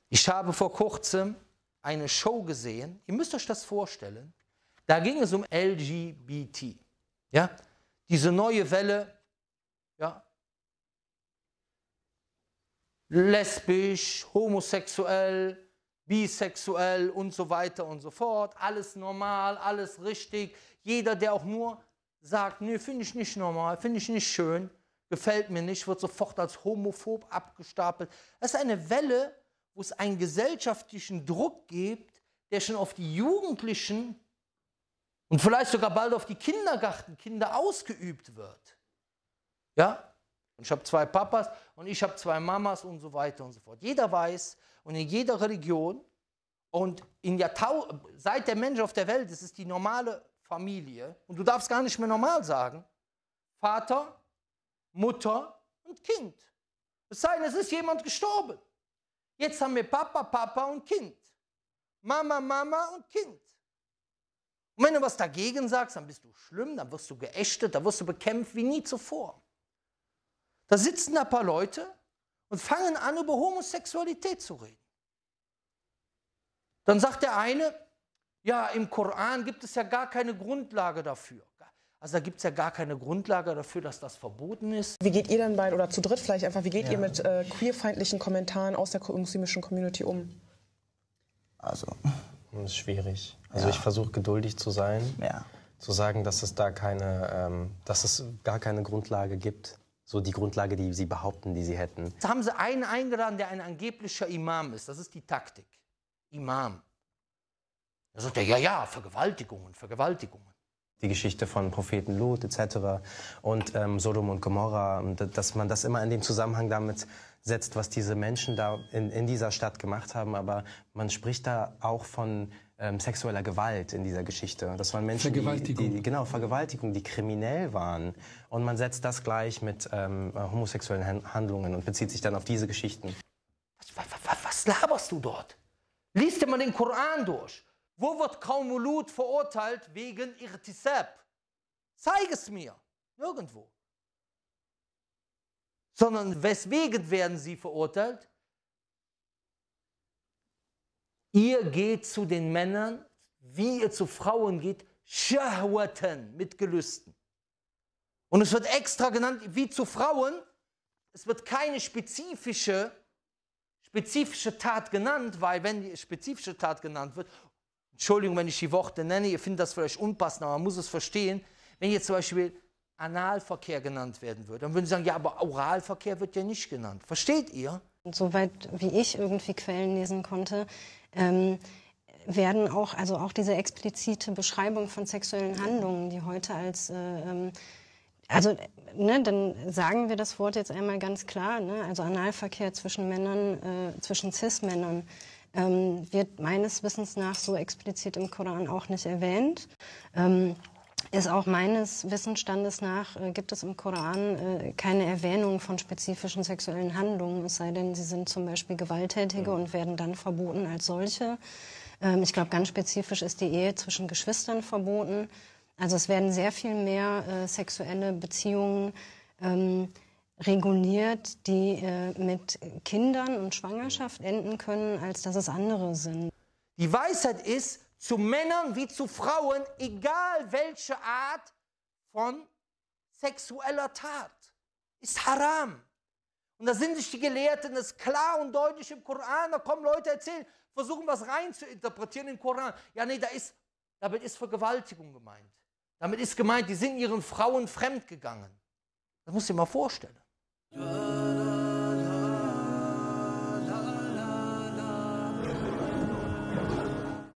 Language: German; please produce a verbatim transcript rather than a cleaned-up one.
Ich habe vor kurzem eine Show gesehen, ihr müsst euch das vorstellen, da ging es um L G B T, ja, diese neue Welle, ja, lesbisch, homosexuell, bisexuell und so weiter und so fort, alles normal, alles richtig, jeder, der auch nur sagt, nee, finde ich nicht normal, finde ich nicht schön, gefällt mir nicht, wird sofort als homophob abgestapelt. Das ist eine Welle, wo es einen gesellschaftlichen Druck gibt, der schon auf die Jugendlichen und vielleicht sogar bald auf die Kindergartenkinder ausgeübt wird. Ja? Und ich habe zwei Papas und ich habe zwei Mamas und so weiter und so fort. Jeder weiß und in jeder Religion und in Jahrtau seit der Mensch auf der Welt, das ist die normale Familie und du darfst gar nicht mehr normal sagen, Vater, Mutter und Kind. Es sei denn, es ist jemand gestorben. Jetzt haben wir Papa, Papa und Kind. Mama, Mama und Kind. Und wenn du was dagegen sagst, dann bist du schlimm, dann wirst du geächtet, dann wirst du bekämpft wie nie zuvor. Da sitzen da ein paar Leute und fangen an, über Homosexualität zu reden. Dann sagt der eine, ja, im Koran gibt es ja gar keine Grundlage dafür. Also da gibt es ja gar keine Grundlage dafür, dass das verboten ist. Wie geht ihr dann bei, oder zu dritt vielleicht einfach, wie geht Ja. ihr mit äh, queerfeindlichen Kommentaren aus der muslimischen Community um? Also, Das ist schwierig. Also Ja. ich versuche geduldig zu sein, ja. zu sagen, dass es da keine, ähm, dass es gar keine Grundlage gibt. So die Grundlage, die sie behaupten, die sie hätten. Jetzt haben sie einen eingeladen, der ein angeblicher Imam ist. Das ist die Taktik. Imam. Da sagt er, ja, ja, Vergewaltigungen, Vergewaltigungen. Die Geschichte von Propheten Lut et cetera und ähm, Sodom und Gomorra, dass man das immer in dem Zusammenhang damit setzt, was diese Menschen da in, in dieser Stadt gemacht haben. Aber man spricht da auch von ähm, sexueller Gewalt in dieser Geschichte. Das waren Menschen, Vergewaltigung. Die, die, genau, Vergewaltigung, die kriminell waren. Und man setzt das gleich mit ähm, homosexuellen Handlungen und bezieht sich dann auf diese Geschichten. Was, was, was laberst du dort? Lies dir mal den Koran durch. Wo wird Qaum Lut verurteilt wegen Irtisab? Zeig es mir. Nirgendwo. Sondern weswegen werden sie verurteilt? Ihr geht zu den Männern, wie ihr zu Frauen geht, Shahwatan, mit Gelüsten. Und es wird extra genannt, wie zu Frauen. Es wird keine spezifische, spezifische Tat genannt, weil wenn die spezifische Tat genannt wird, Entschuldigung, wenn ich die Worte nenne, ihr findet das vielleicht unpassend, aber man muss es verstehen. Wenn jetzt zum Beispiel Analverkehr genannt werden würde, dann würden sie sagen, ja, aber Oralverkehr wird ja nicht genannt. Versteht ihr? Soweit wie ich irgendwie Quellen lesen konnte, ähm, werden auch, also auch diese explizite Beschreibung von sexuellen Handlungen, die heute als, äh, ähm, also, ne, dann sagen wir das Wort jetzt einmal ganz klar, ne, also Analverkehr zwischen Männern, äh, zwischen Cis-Männern, Ähm, wird meines Wissens nach so explizit im Koran auch nicht erwähnt. Ähm, ist auch meines Wissensstandes nach, äh, gibt es im Koran äh, keine Erwähnung von spezifischen sexuellen Handlungen, es sei denn, sie sind zum Beispiel Gewalttätige und werden dann verboten als solche. Ähm, ich glaube, ganz spezifisch ist die Ehe zwischen Geschwistern verboten. Also es werden sehr viel mehr äh, sexuelle Beziehungen ähm, reguliert, die äh, mit Kindern und Schwangerschaft enden können, als dass es andere sind. Die Weisheit ist, zu Männern wie zu Frauen, egal welche Art von sexueller Tat, ist haram. Und da sind sich die Gelehrten, das ist klar und deutlich im Koran, da kommen Leute erzählen, versuchen was rein zu interpretieren im Koran. Ja, nee, da ist, damit ist Vergewaltigung gemeint. Damit ist gemeint, die sind ihren Frauen fremdgegangen. Das musst du dir mal vorstellen.